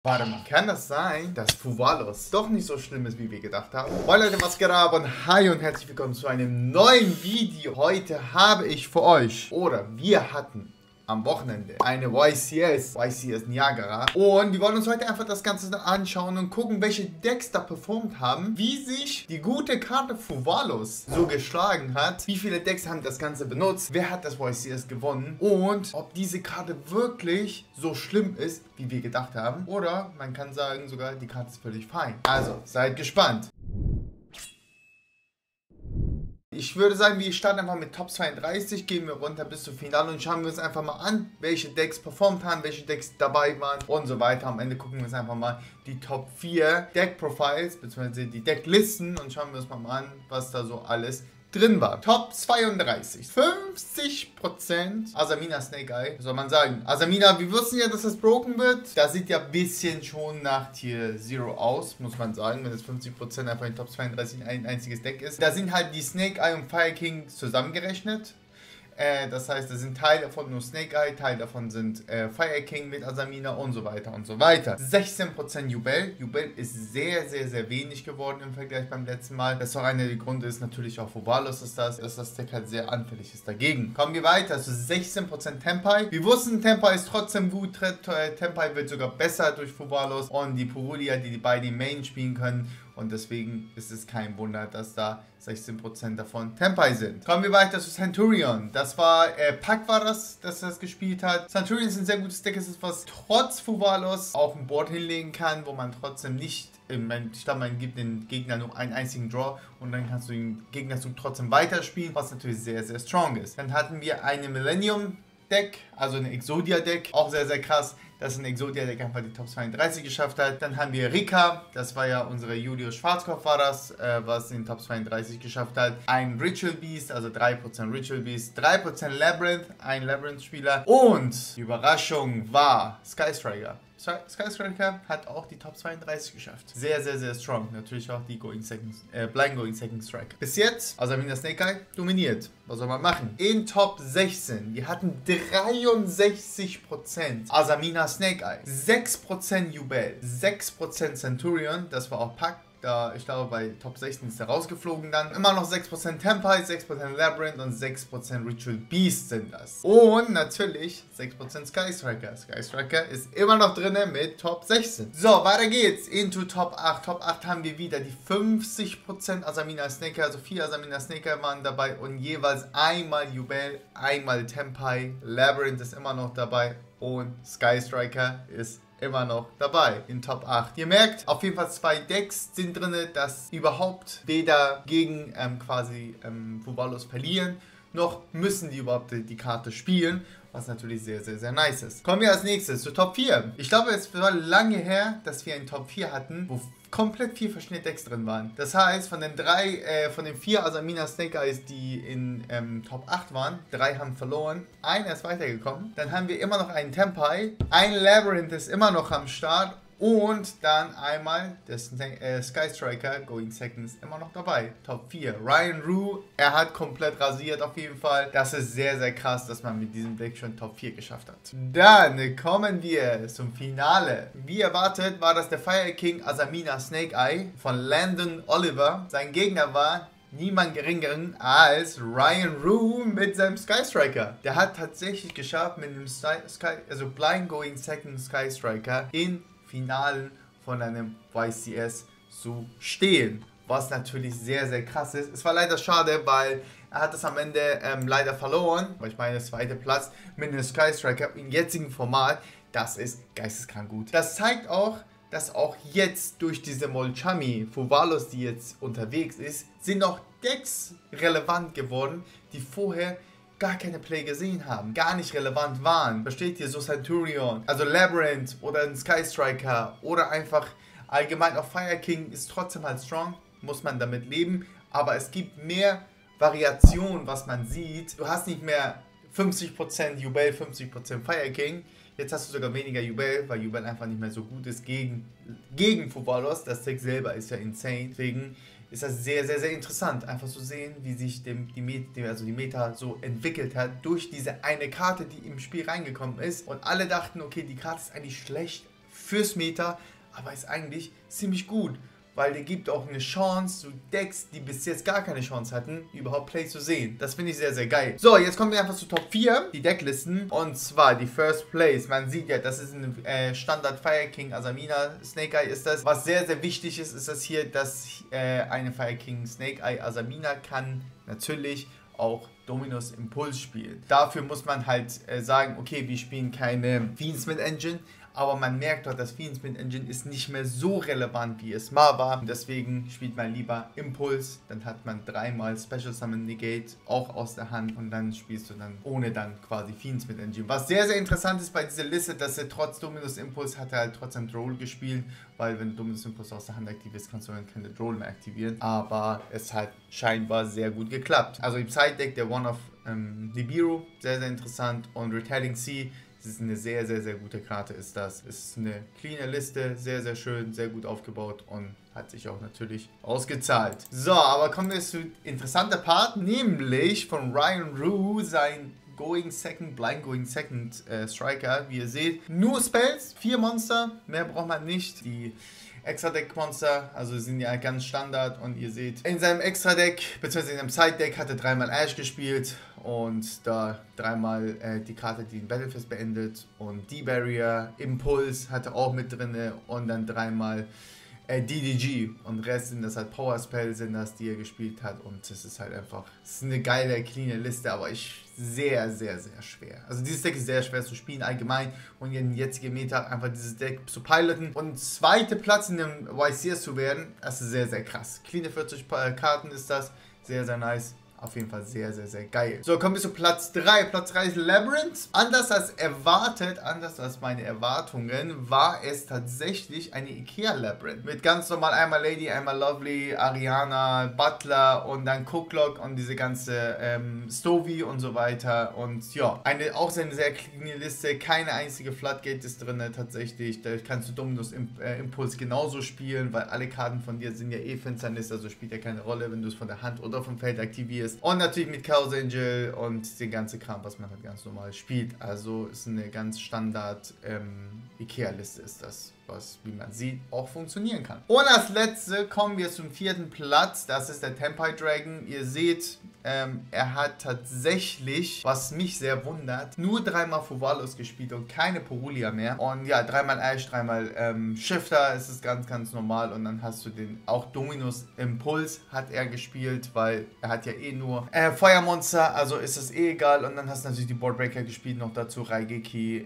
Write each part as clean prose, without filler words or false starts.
Warte mal, kann das sein, dass Fuvalos doch nicht so schlimm ist, wie wir gedacht haben? Moin Leute, was geht ab und hi und herzlich willkommen zu einem neuen Video. Heute habe ich für euch, oder wir hatten am Wochenende eine YCS Niagara. Und wir wollen uns heute einfach das Ganze anschauen und gucken, welche Decks da performt haben, wie sich die gute Karte Fuvalos so geschlagen hat, wie viele Decks haben das Ganze benutzt, wer hat das YCS gewonnen und ob diese Karte wirklich so schlimm ist, wie wir gedacht haben. Oder man kann sagen sogar, die Karte ist völlig fein. Also, seid gespannt. Ich würde sagen, wir starten einfach mit Top 32, gehen wir runter bis zum Finale und schauen wir uns einfach mal an, welche Decks performt haben, welche Decks dabei waren und so weiter. Am Ende gucken wir uns einfach mal die Top 4 Deck Profiles bzw. die Decklisten und schauen wir uns mal an, was da so alles drin war. Top 32. 50% Asamina Snake Eye. Soll man sagen. Asamina, wir wussten ja, dass das broken wird. Das sieht ja ein bisschen schon nach Tier 0 aus, muss man sagen, wenn es 50% einfach in Top 32 ein einziges Deck ist. Da sind halt die Snake Eye und Fire King zusammengerechnet. Das heißt, da sind Teil davon nur Snake Eye, Teil davon sind Fire King mit Asamina und so weiter und so weiter. 16% Jubel. Jubel ist sehr, sehr, sehr wenig geworden im Vergleich beim letzten Mal. Das ist auch einer der Gründe, ist natürlich auch Fuvalos ist dass das Deck halt sehr anfällig ist dagegen. Kommen wir weiter zu 16% Tempai. Wir wussten, Tempai ist trotzdem gut. Tempai wird sogar besser durch Fuvalos und die Purulia, die beide im Main spielen können. Und deswegen ist es kein Wunder, dass da 16% davon Tempai sind. Kommen wir weiter zu Centurion. Das war, Pack war das gespielt hat. Centurion ist ein sehr gutes Deck. Es ist was trotz Fuvalos auch ein Board hinlegen kann, wo man trotzdem nicht, ich glaube, man gibt den Gegner nur einen einzigen Draw und dann kannst du den Gegner trotzdem weiterspielen, was natürlich sehr, sehr strong ist. Dann hatten wir eine Millennium Deck, also ein Exodia-Deck, auch sehr, sehr krass, dass ein Exodia-Deck einfach die Top 32 geschafft hat. Dann haben wir Rika, das war ja unsere Julius Schwarzkopf war das, was in den Top 32 geschafft hat. Ein Ritual Beast, also 3% Ritual Beast, 3% Labyrinth, ein Labyrinth-Spieler und die Überraschung war Sky Striker. Sky Striker hat auch die Top 32 geschafft. Sehr, sehr, sehr strong. Natürlich auch die Blind Going Second Strike. Bis jetzt, Asamina Snake Eye, dominiert. Was soll man machen? In Top 16, wir hatten 63% Asamina Snake Eye, 6% Jubel, 6% Centurion, das war auch Pack. Da, ich glaube, bei Top 16 ist er rausgeflogen dann. Immer noch 6% Tempai, 6% Labyrinth und 6% Ritual Beast sind das. Und natürlich 6% Sky Striker. Sky Striker ist immer noch drin mit Top 16. So, weiter geht's. Into Top 8. Top 8 haben wir wieder die 50% Asamina Snaker. Also 4 Asamina Snaker waren dabei und jeweils einmal Jubel, einmal Tempai. Labyrinth ist immer noch dabei und Sky Striker ist immer noch dabei in Top 8. Ihr merkt, auf jeden Fall 2 Decks sind drin, das überhaupt weder gegen Fuvalos verlieren, noch müssen die überhaupt die Karte spielen, was natürlich sehr, sehr, sehr nice ist. Kommen wir als nächstes zu Top 4. Ich glaube, es war lange her, dass wir einen Top 4 hatten, wo komplett 4 verschiedene Decks drin waren. Das heißt, von den 4 Asamina Snake Eyes, die in Top 8 waren, 3 haben verloren, einer ist weitergekommen. Dann haben wir immer noch einen Tempai, ein Labyrinth ist immer noch am Start und dann einmal der Sky Striker Going Second ist immer noch dabei. Top 4. Ryan Rue, er hat komplett rasiert auf jeden Fall. Das ist sehr, sehr krass, dass man mit diesem Deck schon Top 4 geschafft hat. Dann kommen wir zum Finale. Wie erwartet war das der Fire King Asamina Snake Eye von Landon Oliver. Sein Gegner war niemand geringeren als Ryan Rue mit seinem Sky Striker. Der hat tatsächlich geschafft, mit dem Blind Going Second Sky Striker in Finalen von einem YCS zu stehen. Was natürlich sehr, sehr krass ist. Es war leider schade, weil er hat es am Ende leider verloren. Ich meine, der 2. Platz mit einem Sky Striker im jetzigen Format, das ist geisteskrank gut. Das zeigt auch, dass auch jetzt durch diese Molchami Fuvalos, die jetzt unterwegs ist, sind auch Decks relevant geworden, die vorher gar keine Play gesehen haben, gar nicht relevant waren. Versteht ihr, so Centurion, also Labyrinth oder ein Sky Striker oder einfach allgemein auch Fire King ist trotzdem halt strong, muss man damit leben, aber es gibt mehr Variation, was man sieht. Du hast nicht mehr 50% Jubel, 50% Fire King. Jetzt hast du sogar weniger Jubel, weil Jubel einfach nicht mehr so gut ist gegen Fuvalos. Das Deck selber ist ja insane, deswegen ist das sehr, sehr, sehr interessant, einfach zu sehen, wie sich die Meta so entwickelt hat durch diese eine Karte, die im Spiel reingekommen ist. Und alle dachten, okay, die Karte ist eigentlich schlecht fürs Meta, aber ist eigentlich ziemlich gut. Weil der gibt auch eine Chance, so Decks, die bis jetzt gar keine Chance hatten, überhaupt Play zu sehen. Das finde ich sehr, sehr geil. So, jetzt kommen wir einfach zu Top 4, die Decklisten. Und zwar die First Place. Man sieht ja, das ist ein Standard Fire King Asamina Snake Eye ist das. Was sehr, sehr wichtig ist, ist das hier, dass eine Fire King Snake Eye Asamina kann natürlich auch Dominus Impuls spielen. Dafür muss man halt sagen, okay, wir spielen keine Fiendsmith Engine, aber man merkt dort, dass Fiendsmith Engine ist nicht mehr so relevant, wie es mal war. Und deswegen spielt man lieber Impuls, dann hat man dreimal Special Summon Negate auch aus der Hand und dann spielst du dann ohne dann quasi Fiendsmith Engine. Was sehr, sehr interessant ist bei dieser Liste, dass er trotz Dominus Impuls hat er halt trotzdem Droll gespielt, weil wenn Dominus Impuls aus der Hand aktiv ist, kannst du dann keine Droll mehr aktivieren. Aber es hat scheinbar sehr gut geklappt. Also im Side-Deck der One of Nibiru, sehr, sehr interessant, und Retailing Sea, das ist eine sehr, sehr, sehr gute Karte, ist das. Es ist eine cleane Liste, sehr, sehr schön, sehr gut aufgebaut und hat sich auch natürlich ausgezahlt. So, aber kommen wir zu interessanter Part, nämlich von Ryan Rue, sein Blind Going Second Striker. Wie ihr seht, nur Spells, 4 Monster, mehr braucht man nicht. Die Extra-Deck-Monster, also sind ja ganz Standard, und ihr seht, in seinem Extra-Deck, beziehungsweise in seinem Side-Deck hat er 3-mal Ash gespielt und da 3-mal die Karte, die den Battlefield beendet, und D-Barrier, Impuls hat er auch mit drin und dann 3-mal DDG, und Rest sind das halt Power Spells, sind das, die er gespielt hat, und das ist halt einfach, es ist eine geile, cleane Liste, aber sehr, sehr, sehr schwer. Also dieses Deck ist sehr schwer zu spielen allgemein, und in jetzigen Meta einfach dieses Deck zu piloten und zweiter Platz in dem YCS zu werden, das ist sehr, sehr krass. Cleane 40 Karten ist das, sehr, sehr nice. Auf jeden Fall sehr, sehr, sehr geil. So, kommen wir zu Platz 3. Platz 3 ist Labyrinth. Anders als erwartet, anders als meine Erwartungen, war es tatsächlich eine Ikea Labyrinth. Mit ganz normal einmal Lady, einmal Lovely, Ariana, Butler und dann Cooklock und diese ganze Stovey und so weiter. Und ja, auch eine sehr cleane Liste. Keine einzige Floodgate ist drin tatsächlich. Da kannst du Dominus Impuls genauso spielen, weil alle Karten von dir sind ja Finsternis, also spielt ja keine Rolle, wenn du es von der Hand oder vom Feld aktivierst. Und natürlich mit Chaos Angel und den ganzen Kram, was man halt ganz normal spielt. Also ist eine ganz Standard Ikea-Liste ist das, was, wie man sieht, auch funktionieren kann. Und als letzte kommen wir zum 4. Platz. Das ist der Tempai Dragon. Ihr seht, er hat tatsächlich, was mich sehr wundert, nur 3-mal Fuvalos gespielt und keine Porulia mehr. Und ja, 3-mal Ash, 3-mal Shifter, ist es ganz, ganz normal. Und dann hast du auch Dominus Impuls hat er gespielt, weil er hat ja eh nur Feuermonster, also ist es eh egal. Und dann hast du natürlich die Boardbreaker gespielt, noch dazu Raigeki,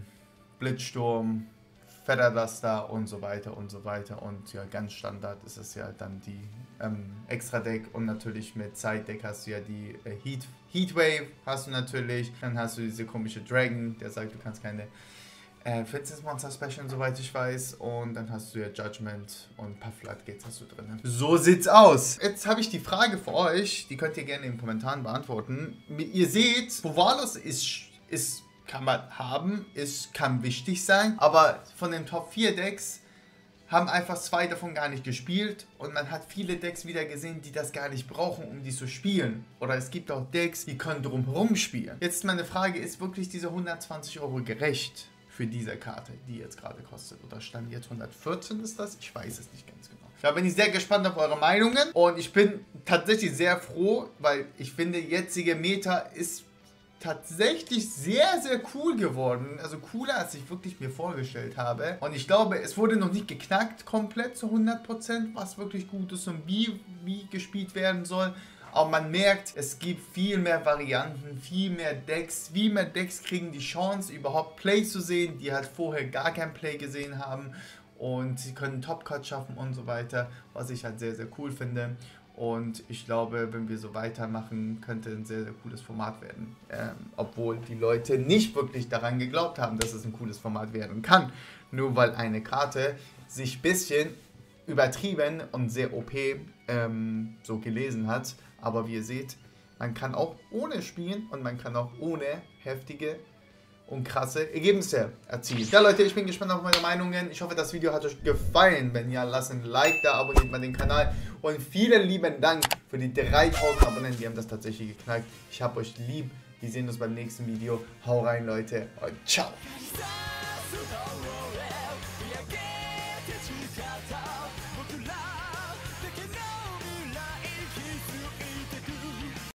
Blitzsturm, Featherduster und so weiter und so weiter. Und ja, ganz Standard ist es ja dann die Extra-Deck, und natürlich mit Side-Deck hast du ja die Heatwave, hast du natürlich. Dann hast du diese komische Dragon, der sagt, du kannst keine Finsternis-Monster specialen, soweit ich weiß. Und dann hast du ja Judgment und ein paar Floodgates hast du drin. So sieht's aus. Jetzt habe ich die Frage für euch, die könnt ihr gerne in den Kommentaren beantworten. Ihr seht, Fuvalos ist kann man haben, kann wichtig sein, aber von den Top 4 Decks haben einfach 2 davon gar nicht gespielt, und man hat viele Decks wieder gesehen, die das gar nicht brauchen, um die zu spielen. Oder es gibt auch Decks, die können drumherum spielen. Jetzt meine Frage, ist wirklich diese 120 € gerecht für diese Karte, die jetzt gerade kostet? Oder stand jetzt 114 ist das? Ich weiß es nicht ganz genau. Da bin ich sehr gespannt auf eure Meinungen, und ich bin tatsächlich sehr froh, weil ich finde, jetzige Meta ist tatsächlich sehr, sehr cool geworden. Also cooler, als ich wirklich mir vorgestellt habe. Und ich glaube, es wurde noch nicht geknackt komplett zu 100%, was wirklich gut ist und wie gespielt werden soll. Aber man merkt, es gibt viel mehr Varianten, viel mehr Decks. Viel mehr Decks kriegen die Chance, überhaupt Play zu sehen, die halt vorher gar kein Play gesehen haben. Und sie können Top-Cut schaffen und so weiter, was ich halt sehr, sehr cool finde. Und ich glaube, wenn wir so weitermachen, könnte ein sehr, sehr cooles Format werden. Obwohl die Leute nicht wirklich daran geglaubt haben, dass es ein cooles Format werden kann. Nur weil eine Karte sich ein bisschen übertrieben und sehr OP so gelesen hat. Aber wie ihr seht, man kann auch ohne spielen und man kann auch ohne heftige und krasse Ergebnisse erzielen. Ja Leute, ich bin gespannt auf meine Meinungen. Ich hoffe, das Video hat euch gefallen. Wenn ja, lasst ein Like da, abonniert mal den Kanal. Und vielen lieben Dank für die 3000 Abonnenten, die haben das tatsächlich geknackt. Ich hab euch lieb. Wir sehen uns beim nächsten Video. Hau rein Leute und ciao.